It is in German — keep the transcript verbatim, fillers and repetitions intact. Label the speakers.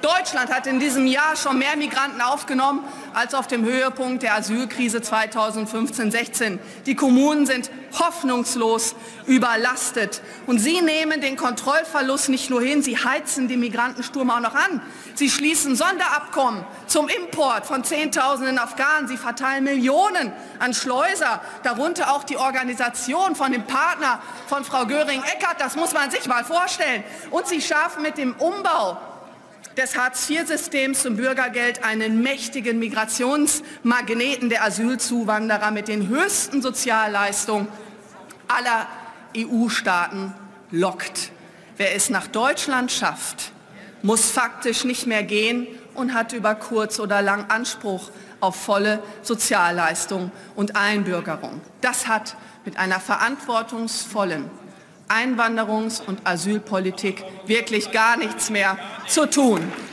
Speaker 1: Deutschland hat in diesem Jahr schon mehr Migranten aufgenommen als auf dem Höhepunkt der Asylkrise zweitausendfünfzehn sechzehn. Die Kommunen sind hoffnungslos überlastet. Und Sie nehmen den Kontrollverlust nicht nur hin, Sie heizen den Migrantensturm auch noch an. Sie schließen Sonderabkommen zum Import von Zehntausenden Afghanen. Sie verteilen Millionen an Schleuser, darunter auch die Organisation von dem Partner von Frau Göring-Eckardt. Das muss man sich mal vorstellen. Und Sie schaffen mit dem Umbau des Hartz vier Systems zum Bürgergeld einen mächtigen Migrationsmagneten der Asylzuwanderer mit den höchsten Sozialleistungen aller E U-Staaten lockt. Wer es nach Deutschland schafft, muss faktisch nicht mehr gehen und hat über kurz oder lang Anspruch auf volle Sozialleistung und Einbürgerung. Das hat mit einer verantwortungsvollen Einwanderungs- und Asylpolitik wirklich gar nichts mehr zu tun.